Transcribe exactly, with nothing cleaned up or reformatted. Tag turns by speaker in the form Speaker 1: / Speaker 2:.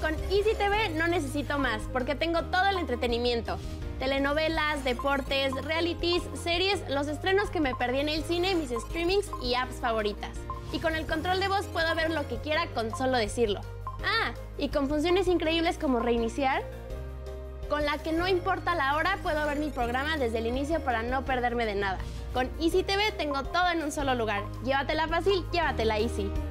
Speaker 1: Con Easy T V no necesito más, porque tengo todo el entretenimiento. Telenovelas, deportes, realities, series, los estrenos que me perdí en el cine, mis streamings y apps favoritas. Y con el control de voz puedo ver lo que quiera con solo decirlo. Ah, y con funciones increíbles como reiniciar, con la que no importa la hora puedo ver mi programa desde el inicio para no perderme de nada. Con Easy T V tengo todo en un solo lugar. Llévatela fácil, llévatela easy.